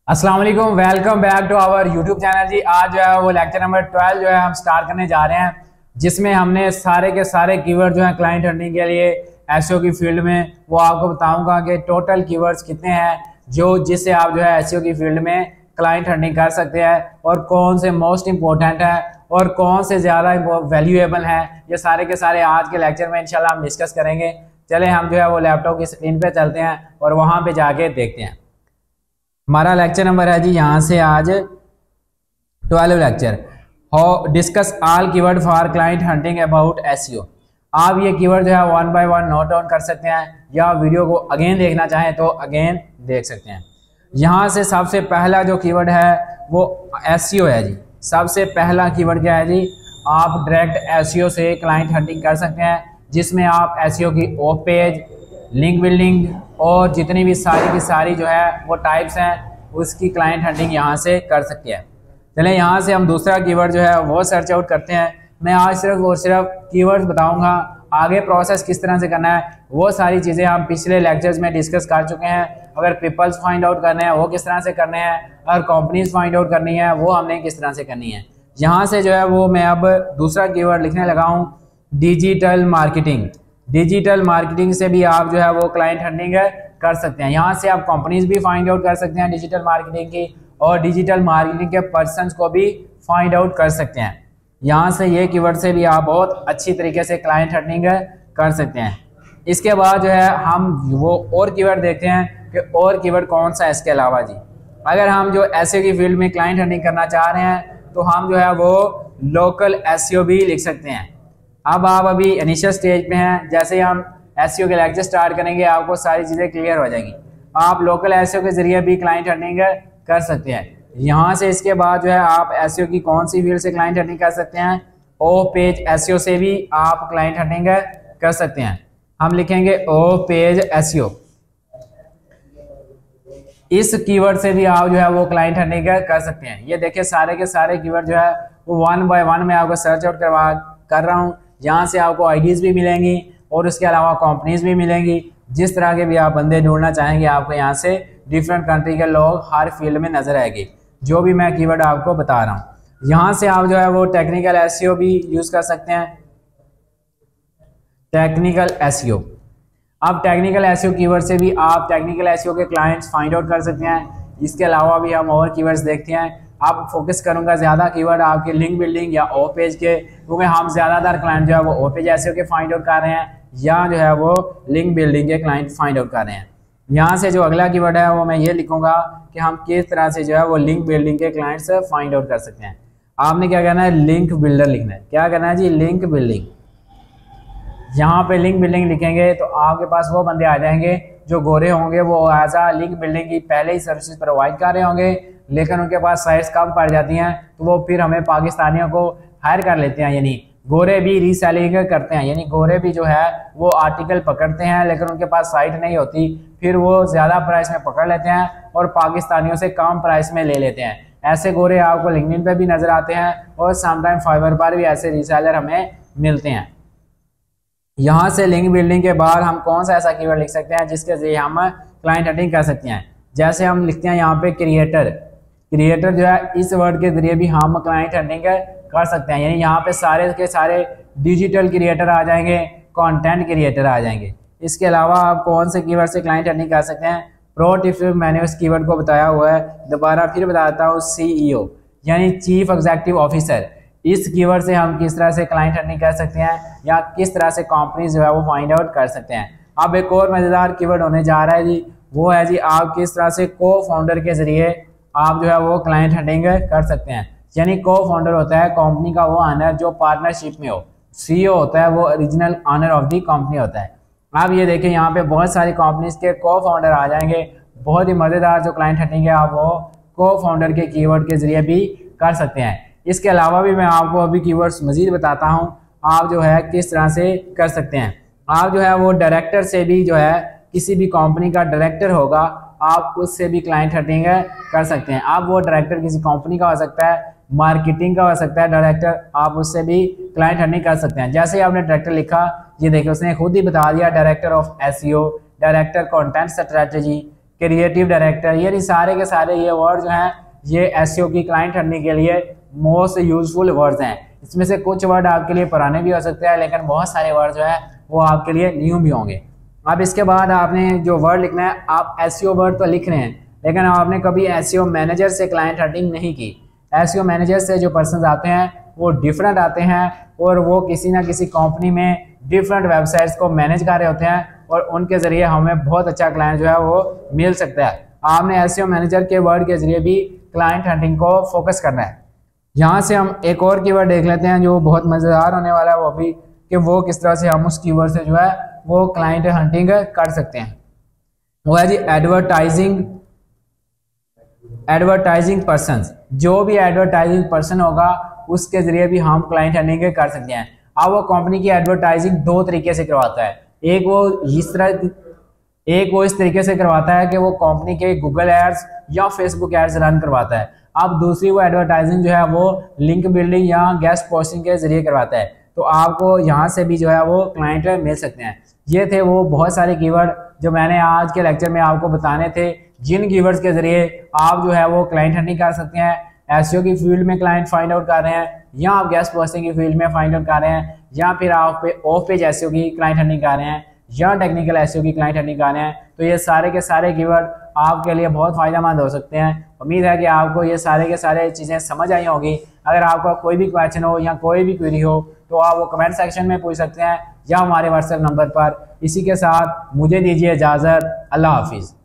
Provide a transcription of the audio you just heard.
अस्सलाम वालेकुम, welcome back to our YouTube channel जी। आज जो है वो लेक्चर नंबर 12 जो है हम स्टार्ट करने जा रहे हैं, जिसमें हमने सारे के सारे कीवर्ड जो है क्लाइंट हंटिंग के लिए एसईओ की फील्ड में वो आपको बताऊंगा कि टोटल कीवर्ड्स कितने हैं जो जिससे आप जो है एसईओ की फील्ड में क्लाइंट हंटिंग कर सकते हैं और कौन से मोस्ट इंपॉर्टेंट है और कौन से ज़्यादा वैल्यूएबल हैं। ये सारे के सारे आज के लेक्चर में इंशाल्लाह हम डिस्कस करेंगे। चले हम जो है वो लैपटॉप की स्क्रीन पे चलते हैं और वहाँ पे जाके देखते हैं। हमारा लेक्चर नंबर है जी यहाँ से आज 12 lecture, how discuss all keyword for client hunting about SEO. आप ये कीवर्ड जो है one by one note down कर सकते हैं या वीडियो को अगेन देखना चाहें तो अगेन देख सकते हैं। यहाँ से सबसे पहला जो कीवर्ड है वो एसईओ है जी। सबसे पहला कीवर्ड क्या है जी, आप डायरेक्ट एसईओ से क्लाइंट हंटिंग कर सकते हैं, जिसमें आप एसईओ की ऑफ पेज, लिंक बिल्डिंग और जितनी भी सारी की सारी जो है वो टाइप्स हैं उसकी क्लाइंट हंटिंग यहाँ से कर सकते हैं। चलें यहाँ से हम दूसरा कीवर्ड जो है वो सर्च आउट करते हैं। मैं आज सिर्फ और सिर्फ कीवर्ड्स बताऊंगा, आगे प्रोसेस किस तरह से करना है वो सारी चीज़ें हम पिछले लेक्चर्स में डिस्कस कर चुके हैं। अगर पीपल्स फाइंड आउट करने हैं वो किस तरह से करने हैं, अगर कंपनीज फाइंड आउट करनी है वो हमने किस तरह से करनी है। यहाँ से जो है वो मैं अब दूसरा कीवर्ड लिखने लगा हूँ, डिजिटल मार्केटिंग। डिजिटल मार्केटिंग से भी आप जो है वो क्लाइंट हंटिंग कर सकते हैं। यहाँ से आप कंपनीज भी फाइंड आउट कर सकते हैं डिजिटल मार्केटिंग की, और डिजिटल मार्केटिंग के पर्सन्स को भी फाइंड आउट कर सकते हैं। यहाँ से ये कीवर्ड से भी आप बहुत अच्छी तरीके से क्लाइंट हंटिंग कर सकते हैं। इसके बाद जो है हम वो और कीवर्ड देखते हैं कि और कीवर्ड कौन सा है इसके अलावा जी। अगर हम जो एसईओ की फील्ड में क्लाइंट हंटिंग करना चाह रहे हैं तो हम जो है वो लोकल एसईओ भी लिख सकते हैं। अब आप अभी इनिशियल स्टेज पे हैं, जैसे ही हम एसईओ के लेक्चर स्टार्ट करेंगे आपको सारी चीज़ें क्लियर हो जाएंगी। आप लोकल एसईओ के जरिए भी क्लाइंट हंटिंग कर सकते हैं। यहाँ से इसके बाद जो है आप एसईओ की कौन सी फील्ड से क्लाइंट हंटिंग कर सकते हैं, ऑफ पेज एसईओ से भी आप क्लाइंट हंटिंग कर सकते हैं। हम लिखेंगे ऑफ पेज एसईओ। इस कीवर्ड से भी आप जो है वो क्लाइंट हंटिंग कर सकते हैं। ये देखिए सारे के सारे कीवर्ड जो है वो वन बाय वन मैं आपको सर्च आउट कर रहा हूँ। यहाँ से आपको आईडीज भी मिलेंगी और उसके अलावा कंपनीज भी मिलेंगी। जिस तरह के भी आप बंदे ढूंढना चाहेंगे आपको यहाँ से डिफरेंट कंट्री के लोग हर फील्ड में नजर आएंगे, जो भी मैं कीवर्ड आपको बता रहा हूँ। यहाँ से आप जो है वो टेक्निकल एसईओ भी यूज कर सकते हैं। टेक्निकल एसईओ, अब टेक्निकल एसईओ कीवर्ड से भी आप टेक्निकल एसईओ के क्लाइंट्स फाइंड आउट कर सकते हैं। इसके अलावा भी हम और कीवर्ड्स देखते हैं। आप फोकस करूंगा ज़्यादा कीवर्ड आपके लिंक बिल्डिंग या ऑफ पेज के, क्योंकि हम ज़्यादातर क्लाइंट जो है वो ऑफ पेज एसईओ के फाइंड आउट कर रहे हैं या जो है वो लिंक बिल्डिंग के क्लाइंट फाइंड आउट कर रहे हैं। यहाँ से जो अगला कीवर्ड है वो मैं ये लिखूंगा कि हम किस तरह से जो है वो लिंक बिल्डिंग के क्लाइंट्स फाइंड आउट कर सकते हैं। आपने क्या करना है, लिंक बिल्डर लिखना है। क्या करना है जी, लिंक बिल्डिंग। यहाँ पे लिंक बिल्डिंग लिखेंगे तो आपके पास वो बंदे आ जाएंगे जो गोरे होंगे, वो एज आ लिंक बिल्डिंग की पहले ही सर्विसेज प्रोवाइड कर रहे होंगे, लेकिन उनके पास साइट्स कम पड़ जाती हैं तो वो फिर हमें पाकिस्तानियों को हायर कर लेते हैं। यानी गोरे भी रीसेलिंग करते हैं, यानी गोरे भी जो है वो आर्टिकल पकड़ते हैं लेकिन उनके पास साइट नहीं होती, फिर वो ज़्यादा प्राइस में पकड़ लेते हैं और पाकिस्तानियों से कम प्राइस में ले लेते हैं। ऐसे गोरे आपको लिंक्डइन पे भी नज़र आते हैं और समटाइम फाइवर पर भी ऐसे रीसेलर हमें मिलते हैं। यहाँ से लिंक बिल्डिंग के बाद हम कौन सा ऐसा कीवर्ड लिख सकते हैं जिसके जरिए हम क्लाइंट हंटिंग कर सकते हैं। जैसे हम लिखते हैं यहाँ पे क्रिएटर। क्रिएटर जो है इस वर्ड के जरिए भी हम क्लाइंट हंटिंग कर सकते हैं। यानी यहाँ पे सारे के सारे डिजिटल क्रिएटर आ जाएंगे, कंटेंट क्रिएटर आ जाएंगे। इसके अलावा आप कौन से कीवर्ड से क्लाइंट हंटिंग कर सकते हैं, प्रो टिप्स में मैंने उस कीवर्ड को बताया हुआ है, दोबारा फिर बताता हूँ, सीईओ यानी चीफ एग्जीक्यूटिव ऑफिसर। इस कीवर्ड से हम किस तरह से क्लाइंट हंटिंग कर सकते हैं या किस तरह से कंपनी जो है वो फाइंड आउट कर सकते हैं। अब एक और मज़ेदार कीवर्ड होने जा रहा है जी, वो है जी आप किस तरह से को फाउंडर के जरिए आप जो है वो क्लाइंट हंटिंग कर सकते हैं। यानी को फाउंडर होता है कंपनी का वो ऑनर जो पार्टनरशिप में हो, सीईओ होता है वो original owner of the company होता है। आप ये देखें यहाँ पे बहुत सारी कंपनीज के को फाउंडर आ जाएंगे। बहुत ही मज़ेदार जो क्लाइंट हंटिंग है आप वो को फाउंडर के कीवर्ड के जरिए भी कर सकते हैं। इसके अलावा भी मैं आपको अभी कीवर्ड्स मजीद बताता हूँ आप जो है किस तरह से कर सकते हैं। आप जो है वो डायरेक्टर से भी जो है किसी भी कंपनी का डायरेक्टर होगा आप उससे भी क्लाइंट हंटिंग कर सकते हैं। आप वो डायरेक्टर किसी कंपनी का हो सकता है, मार्केटिंग का हो सकता है डायरेक्टर, आप उससे भी क्लाइंट हंटिंग कर सकते हैं। जैसे ही आपने डायरेक्टर लिखा, ये देखिए उसने खुद ही बता दिया, director of SEO, director content strategy, creative director, ये सारे के सारे ये वर्ड जो हैं ये एसईओ की क्लाइंट हंटिंग के लिए मोस्ट यूजफुल वर्ड्स हैं। इसमें से कुछ वर्ड आपके लिए पुराने भी हो सकते हैं, लेकिन बहुत सारे वर्ड जो है वो आपके लिए न्यू भी होंगे। अब इसके बाद आपने जो वर्ड लिखना है, आप एसईओ वर्ड तो लिख रहे हैं, लेकिन आपने कभी एसईओ मैनेजर से क्लाइंट हंटिंग नहीं की। एसईओ मैनेजर से जो पर्सन आते हैं वो डिफरेंट आते हैं और वो किसी ना किसी कंपनी में डिफरेंट वेबसाइट्स को मैनेज कर रहे होते हैं और उनके ज़रिए हमें बहुत अच्छा क्लाइंट जो है वो मिल सकता है। आपने एसईओ मैनेजर के वर्ड के ज़रिए भी क्लाइंट हंटिंग को फोकस करना है। यहाँ से हम एक और कीवर्ड देख लेते हैं जो बहुत मज़ेदार होने वाला है, वो भी कि वो किस तरह से हम उस कीवर्ड से जो है वो क्लाइंट हंटिंग कर सकते हैं। वो है जी एडवर्टाइजिंग पर्सन। जो भी एडवर्टाइजिंग पर्सन होगा उसके ज़रिए भी हम क्लाइंट हंटिंग कर सकते हैं। अब वो कंपनी की एडवर्टाइजिंग दो तरीके से करवाता है। एक वो इस तरीके से करवाता है कि वो कंपनी के गूगल एड्स या फेसबुक एड्स रन करवाता है। अब दूसरी वो एडवर्टाइजिंग जो है वो लिंक बिल्डिंग या गेस्ट पोस्टिंग के जरिए करवाता है। तो आपको यहाँ से भी जो है वो क्लाइंट मिल सकते हैं। ये थे वो बहुत सारे कीवर्ड जो मैंने आज के लेक्चर में आपको बताने थे, जिन कीवर्ड्स के जरिए आप जो है वो क्लाइंट हंटिंग कर सकते हैं। एसईओ की फील्ड में क्लाइंट फाइंड आउट कर रहे हैं, या आप गेस्ट पोस्टिंग की फील्ड में फाइंड आउट कर रहे हैं, या फिर आप ऑफ पेज एसईओ की क्लाइंट हंटिंग कर रहे हैं, या टेक्निकल एसईओ की क्लाइंट हंटिंग कर रहे हैं। तो ये सारे के सारे कीवर्ड आपके लिए बहुत फायदेमंद हो सकते हैं। उम्मीद है कि आपको ये सारे के सारे चीज़ें समझ आई होंगी। अगर आपका कोई भी क्वेश्चन हो या कोई भी क्वेरी हो तो आप वो कमेंट सेक्शन में पूछ सकते हैं या हमारे व्हाट्सएप नंबर पर। इसी के साथ मुझे दीजिए इजाज़त। अल्लाह हाफिज़।